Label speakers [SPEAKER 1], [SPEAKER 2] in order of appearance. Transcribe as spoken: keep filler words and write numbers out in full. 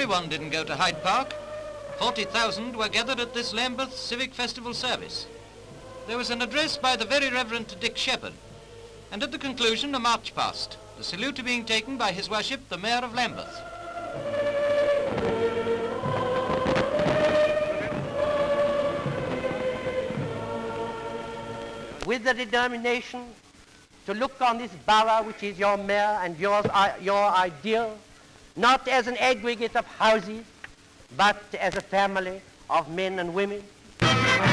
[SPEAKER 1] everyone didn't go to Hyde Park. forty thousand were gathered at this Lambeth Civic Festival Service. There was an address by the very Reverend Dick Shepherd, and at the conclusion a march past, the salute being taken by His Worship the Mayor of Lambeth.
[SPEAKER 2] With the determination to look on this borough, which is your mayor and yours, uh, your ideal, not as an aggregate of houses, but as a family of men and women.